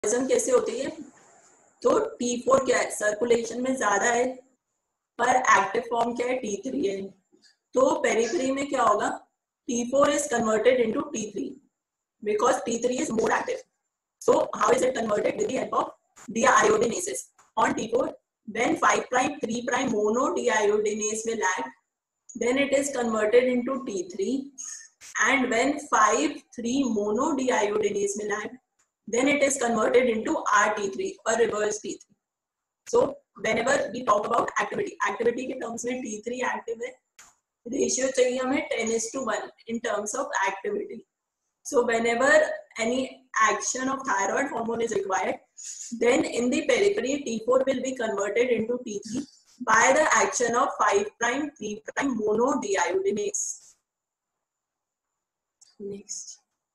Metabolism कैसे होती है? तो T4 क्या है, सर्कुलेशन में ज्यादा है, पर एक्टिव फॉर्म क्या है, T3 है। तो पेरिफेरी में क्या होगा, T4 is converted into T3 because T3 is more active. So how is it converted? With the help of deiodinases. On T4, when 5' 3' mono deiodinase will act, then it is converted into T3, and when 5'3" mono deiodinase will act, then it is converted into RT3 or reverse T3. So whenever we talk about activity के terms में T3 active है, ratio चाहिए हमें 10:1 in terms of activity. So whenever any action of thyroid hormone is required, then in the periphery T4 will be converted into T3 by the action of 5', 3' mono deiodinase. Next.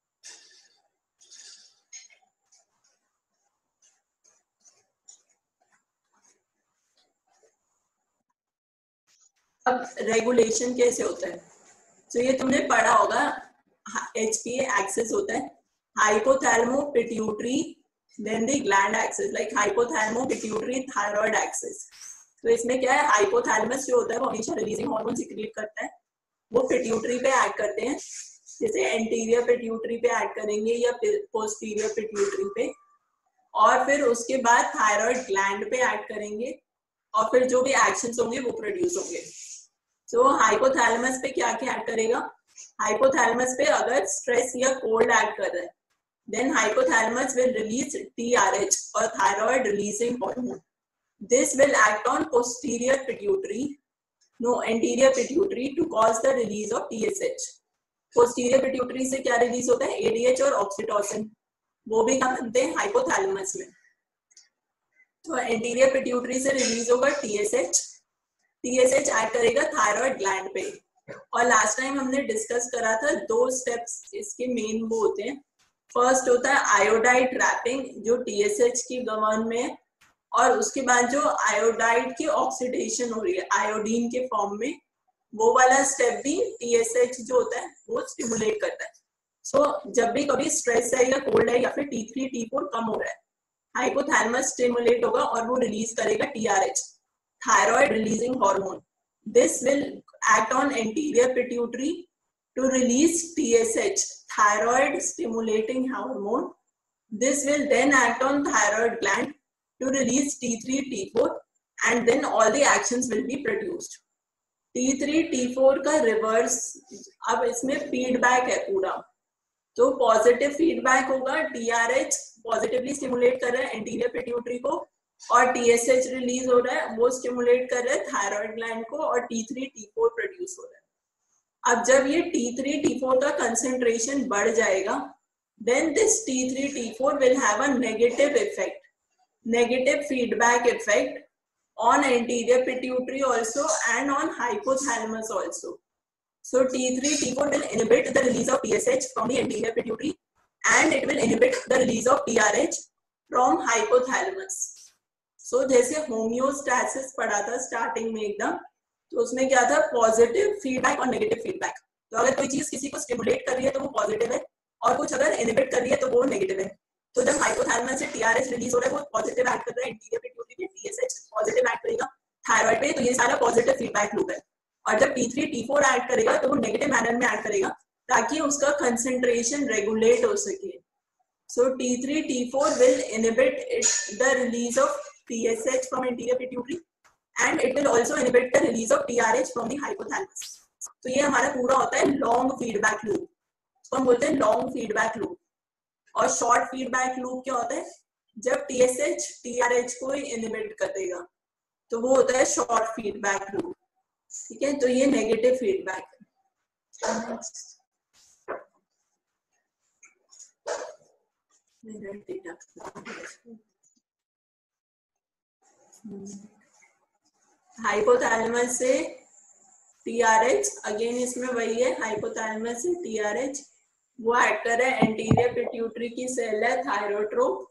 अब regulation कैसे होता है? तो ये तुमने पढ़ा होगा, HPA axis होता है, hypothalamo pituitary, then the gland axis, like hypothalamo pituitary thyroid axis. तो इसमें क्या है, हाइपोथैलेमस जो होता है वो हमेशा रिलीजिंग हार्मोन सिक्रीट करता है, वो पिट्यूटरी पे एक्ट करते हैं, जैसे एंटीरियर पिट्यूटरी पे एक्ट करेंगे या पोस्टीरियर पिट्यूटरी पे, और फिर उसके बाद थायराइड ग्लैंड पे एक्ट करेंगे, और फिर जो भी एक्शंस होंगे वो प्रोड्यूस होंगे। तो हाइपोथैलेमस पे क्या क्या एक्ट करेगा, हाइपोथैलेमस पे अगर स्ट्रेस या कोल्ड एक्ट कर रहा है, then hypothalamus will release TRH और thyroid releasing hormone. This will act on posterior pituitary, no anterior pituitary, to cause the release of TSH. Posterior pituitary से क्या रिलीज होता है, ADH और ऑक्सीटोसिन, वो भी कहाँ बनते हैं, हाइपोथैलेमस में. तो एंटीरियर पिट्यूटरी से रिलीज होगा TSH एक्ट करेगा थायराइड ग्लैंड पे. और लास्ट टाइम हमने डिस्कस करा था, दो स्टेप्स इसके मेन वो होते हैं. फर्स्ट होता है आयोडाइड ट्रैपिंग, जो TSH की गवर्न में है, और उसके बाद जो आयोडाइड की ऑक्सीडेशन हो रही है आयोडीन के फॉर्म में, वो वाला स्टेप भी TSH जो होता है वो स्टिमुलेट करता है. सो जब भी कभी स्ट्रेस है या कोल्ड है या फिर T3 T4 कम हो रहा है, हाइपोथैलेमस स्टिमुलेट होगा और वो रिलीज करेगा TRH, thyroid releasing hormone. This will act on anterior pituitary to release TSH, thyroid stimulating hormone. This will then act on thyroid gland to release T3 T4, and then all the actions will be produced. T3 T4 का reverse, अब इसमें feedback है पूरा. तो positive feedback होगा, TRH positively stimulate कर रहा है एंटीरियर पिट्यूटरी को, और TSH रिलीज हो रहा है, वो स्टिमुलेट कर रहा है थायराइड ग्लैंड को, और T3 T4 प्रोड्यूस हो रहा है. अब जब ये T3 T4 का कंसेंट्रेशन बढ़ जाएगा, then this T3 T4 will have a negative effect, negative feedback effect on anterior pituitary also and on hypothalamus also. So T3 T4 will inhibit the release of TSH from the anterior pituitary, and it will inhibit the release of TRH from hypothalamus. So जैसे homeostasis पढ़ा था starting में एकदम, तो उसमें क्या था, positive feedback और नेगेटिव फीडबैक. तो अगर कोई चीज किसी को स्टिमुलेट कर रही है तो वो पॉजिटिव है, और कुछ अगर इनहिबिट कर रही है तो वो नेगेटिव है. तो जब हाइपोथैलेमस से TRH रिलीज हो रहा है, वो पॉजिटिव एक्ट कर रहा है एंटीरियर पिट्यूटरी पे, TSH पॉजिटिव एक्ट करेगा थायराइड पे, तो ये सारा पॉजिटिव फीडबैक लूप है. और जब T3 T4 एक्ट करेगा तो वो नेगेटिव मैनर में एक्ट करेगा, ताकि उसका कंसेंट्रेशन रेगुलेट हो सके. So T3 T4 will inhibit the release of TSH from anterior pituitary, and it will also inhibit the release of TRH from the hypothalamus. तो ये हमारा पूरा होता है लॉन्ग फीडबैक लूप, इसको हम बोलते हैं लॉन्ग फीडबैक लूप. और शॉर्ट फीडबैक लूप क्या होता है, जब TSH TRH को इनहिबिट कर देगा, तो वो होता है शॉर्ट फीडबैक लूप. ठीक है, तो ये नेगेटिव फीडबैक है. हाइपोथैलेमस से TRH, अगेन इसमें वही है, हाइपोथैलेमस से TRH, वो एक्ट कर रहा है एंटीरियर पिट्यूटरी की सेल है थायरोट्रोप,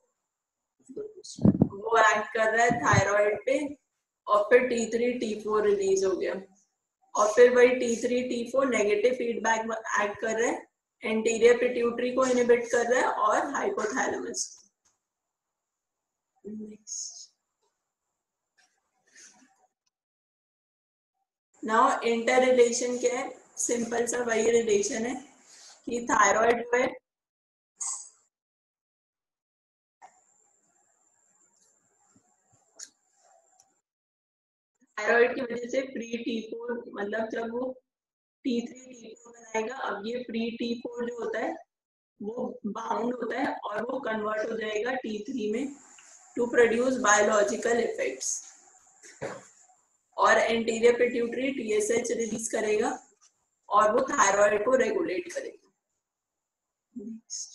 वो एक्ट कर रहा है थायराइड पे, और फिर T3 T4 रिलीज हो गया, और फिर वही T3 T4 negative feedback act कर रहा है, एंटीरियर पिट्यूटरी को इनहिबिट कर रहा है और hypothalamus. Next. Now inter relation क्या है? सिंपल सा वही रिलेशन है कि थायराइड जो है थायराइड की वजह से प्री T4 मतलब जब वो T3 T4 बनाएगा, अब ये प्री T4 जो होता है वो बाउंड होता है और वो कन्वर्ट हो जाएगा T3 में टू प्रोड्यूस बायोलॉजिकल इफेक्ट्स, और एंटीरियर पिट्यूटरी TSH रिलीज करेगा और वो थायराइड को रेगुलेट करेगा। नेक्स्ट।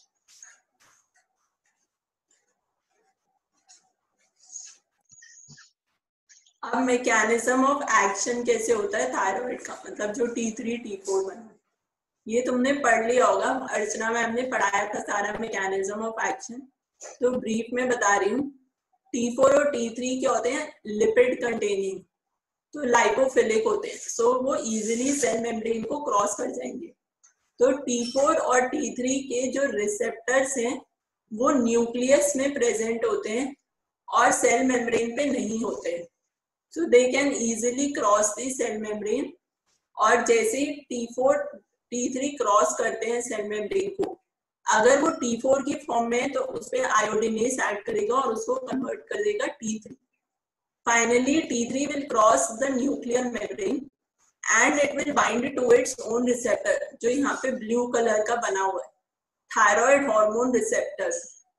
अब मैकेनिज्म ऑफ एक्शन कैसे होता है थायराइड का, मतलब जो T3 T4 बना, ये तुमने पढ़ लिया होगा, अर्चना मैम ने पढ़ाया था सारा मैकेनिज्म ऑफ एक्शन, तो ब्रीफ में बता रही हूँ। T4 और T3 क्या होते हैं? लिपिड कंटेनिंग, तो लाइपोफिलिक होते हैं, सो वो इजीली सेल मेम्ब्रेन को क्रॉस कर जाएंगे। तो T4 और T3 के जो रिसेप्टर्स हैं वो न्यूक्लियस में प्रेजेंट होते हैं और सेल मेम्ब्रेन पे नहीं होते, so they can easily cross the cell membrane, और जैसे ही T4 T3 क्रॉस करते हैं सेल मेम्ब्रेन को, अगर वो T4 की फॉर्म में है तो उस पर आयोडीनेज ऐड करेगा और उसको कन्वर्ट कर देगा T3। Finally T3 will cross the nuclear membrane and it will bind to its own receptor, जो यहाँ पे ब्लू कलर का बना हुआ है, थायराइड हार्मोन रिसेप्टर,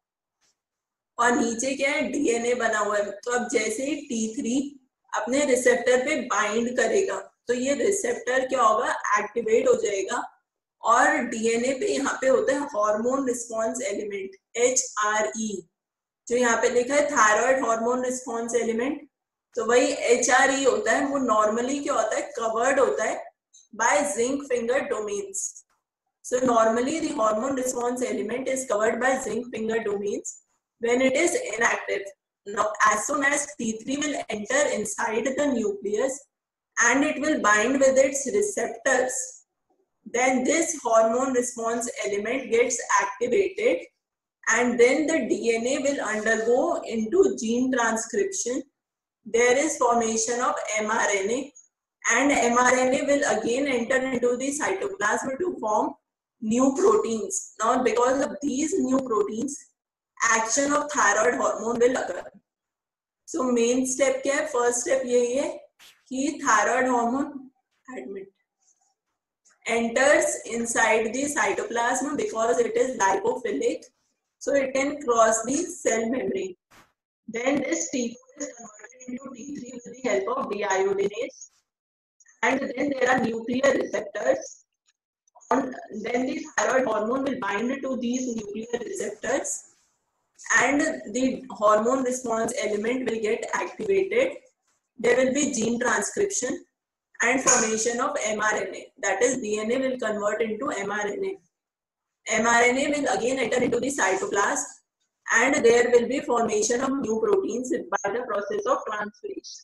और नीचे क्या है? DNA बना हुआ है। तो अब जैसे ही T3 अपने रिसेप्टर पे बाइंड करेगा तो ये रिसेप्टर क्या होगा? एक्टिवेट हो जाएगा, और डीएनए पे यहाँ पे होता है हार्मोन रिस्पॉन्स एलिमेंट HRE, जो यहाँ पे लिखा है थायराइड हार्मोन रिस्पॉन्स एलिमेंट, तो वही HRE होता है। वो नॉर्मली क्या होता है? कवर्ड होता है by zinc finger domains, so normally the hormone response element is covered by zinc finger domains when it is inactive. Now, as soon as T3 will enter inside the nucleus and it will bind with its receptors, then this hormone response element gets activated, and then the DNA will undergo into gene transcription. There is formation of mRNA, and mRNA will again enter into the cytoplasm to form new proteins. Now, because of these new proteins, action of thyroid hormone will occur. So main step क्या है? First step यही है कि thyroid hormone admit enters inside the cytoplasm because it is lipophilic, so it can cross the cell membrane. Then this T4 is converted into T3 with the help of deiodinase, and then there are nuclear receptors, and then the thyroid hormone will bind to these nuclear receptors, and the hormone response element will get activated. There will be gene transcription and formation of mRNA, that is DNA will convert into mRNA. mRNA will again enter into the cytoplasm, and there will be formation of new proteins by the process of transcription.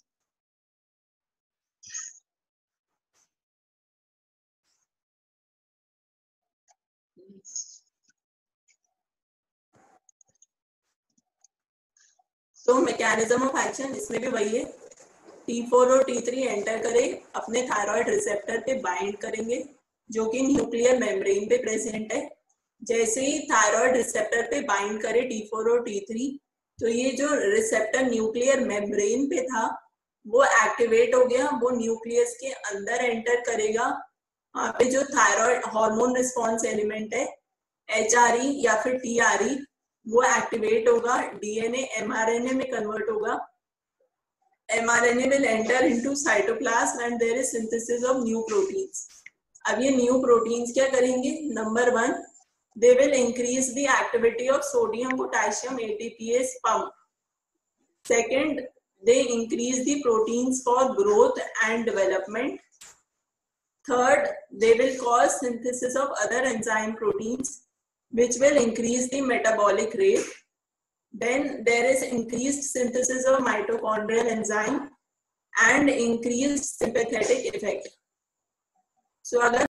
तो mechanism of action इसमें भी वही है, T4 और T3 enter करे, अपने thyroid receptor पे bind करेंगे जो कि न्यूक्लियर मेम्ब्रेन पे प्रेजेंट है। जैसे ही थायराइड रिसेप्टर पे बाइंड करे T4 और T3, तो ये जो रिसेप्टर न्यूक्लियर मेम्ब्रेन पे था वो एक्टिवेट हो गया, वो न्यूक्लियस के अंदर एंटर करेगा। वहाँ पे जो थायराइड हार्मोन रिस्पॉन्स एलिमेंट है HRE या फिर TRE वो एक्टिवेट होगा, DNA mRNA में कन्वर्ट होगा, mRNA will enter into cytoplasm and there is synthesis of new proteins. अब ये new proteins क्या करेंगे? Number 1, they will increase the activity of sodium potassium ATPase pump. Second, they increase the proteins for growth and development. Third, they will cause synthesis of other enzyme proteins which will increase the metabolic rate. Then there is increased synthesis of mitochondrial enzyme and increased sympathetic effect. So अगर